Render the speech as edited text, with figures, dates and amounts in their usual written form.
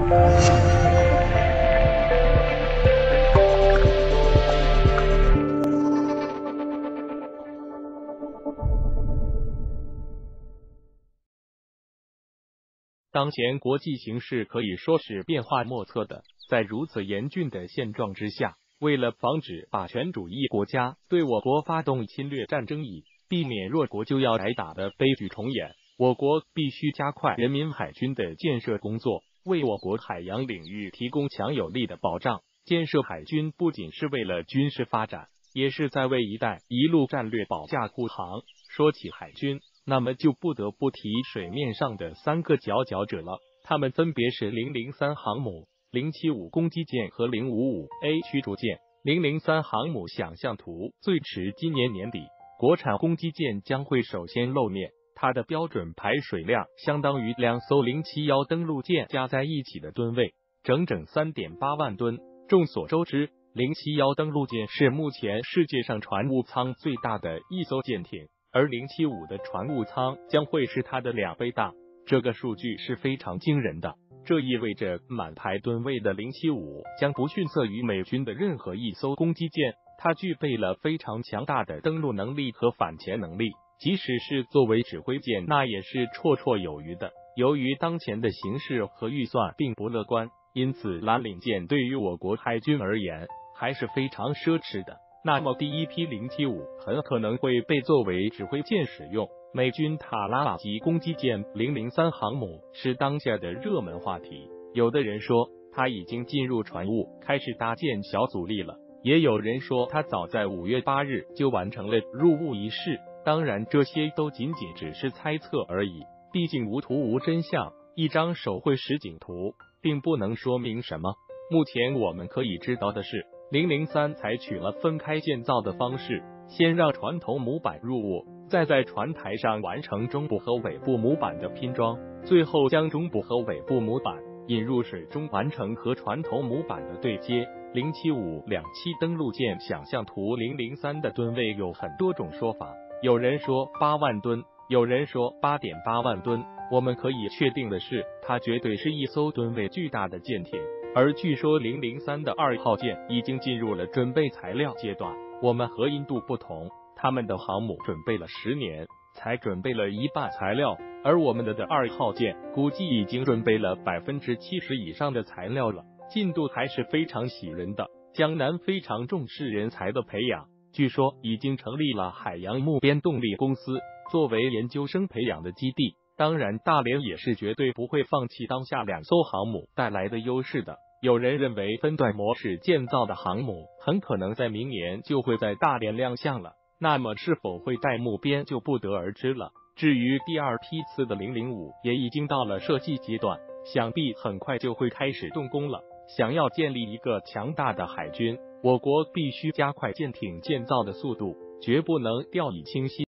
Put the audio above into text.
当前国际形势可以说是变化莫测的，在如此严峻的现状之下，为了防止霸权主义国家对我国发动侵略战争，以避免弱国就要挨打的悲剧重演，我国必须加快人民海军的建设工作，为我国海洋领域提供强有力的保障。建设海军不仅是为了军事发展，也是在为“一带一路”战略保驾护航。说起海军，那么就不得不提水面上的三个佼佼者了，他们分别是003航母、075攻击舰和055A 驱逐舰。003航母想象图最迟今年年底，国产攻击舰将会首先露面，它的标准排水量相当于2艘071登陆舰加在一起的吨位，整整 3.8 万吨。众所周知，071登陆舰是目前世界上船坞舱最大的一艘舰艇，而075的船坞舱将会是它的2倍大，这个数据是非常惊人的。这意味着满排吨位的075将不逊色于美军的任何一艘攻击舰，它具备了非常强大的登陆能力和反潜能力，即使是作为指挥舰，那也是绰绰有余的。由于当前的形势和预算并不乐观，因此蓝领舰对于我国海军而言还是非常奢侈的。那么第一批075很可能会被作为指挥舰使用。美军塔拉瓦级攻击舰003航母是当下的热门话题，有的人说它已经进入船坞，开始搭建小阻力了，也有人说它早在5月8日就完成了入坞仪式。当然，这些都仅仅只是猜测而已，毕竟无图无真相，一张手绘实景图并不能说明什么。目前我们可以知道的是，003采取了分开建造的方式，先让船头模板入坞，再在船台上完成中部和尾部模板的拼装，最后将中部和尾部模板引入水中，完成和船头模板的对接。075-27登陆舰想象图003的吨位有很多种说法，有人说8万吨，有人说8.8万吨。我们可以确定的是，它绝对是一艘吨位巨大的舰艇。而据说003的2号舰已经进入了准备材料阶段。我们和印度不同，他们的航母准备了10年，才准备了一半材料，而我们的2号舰估计已经准备了70%以上的材料了，进度还是非常喜人的。江南非常重视人才的培养，据说已经成立了海洋木编动力公司，作为研究生培养的基地。当然，大连也是绝对不会放弃当下2艘航母带来的优势的。有人认为分段模式建造的航母很可能在明年就会在大连亮相了，那么是否会带木编就不得而知了。至于第2批次的005也已经到了设计阶段，想必很快就会开始动工了。想要建立一个强大的海军，我国必须加快舰艇建造的速度，绝不能掉以轻心。